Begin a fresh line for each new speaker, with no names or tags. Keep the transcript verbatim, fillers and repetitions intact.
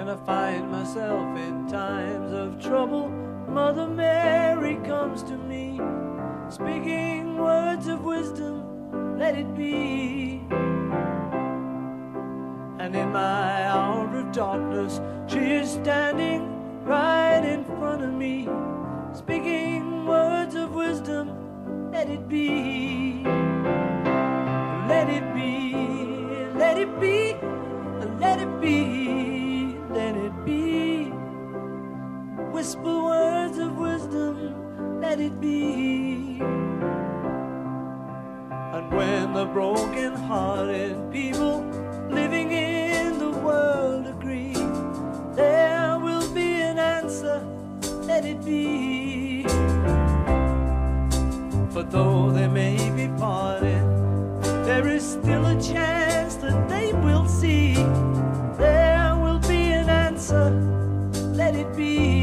When I find myself in times of trouble, Mother Mary comes to me, speaking words of wisdom, let it be. And in my hour of darkness, she is standing right in front of me, speaking words of wisdom, let it be. Let it be, let it be, let it be, let it be. Whisper words of wisdom, let it be. And when the broken-hearted people living in the world agree, there will be an answer, let it be. For though they may be parted, there is still a chance that they will see. There will be an answer, let it be.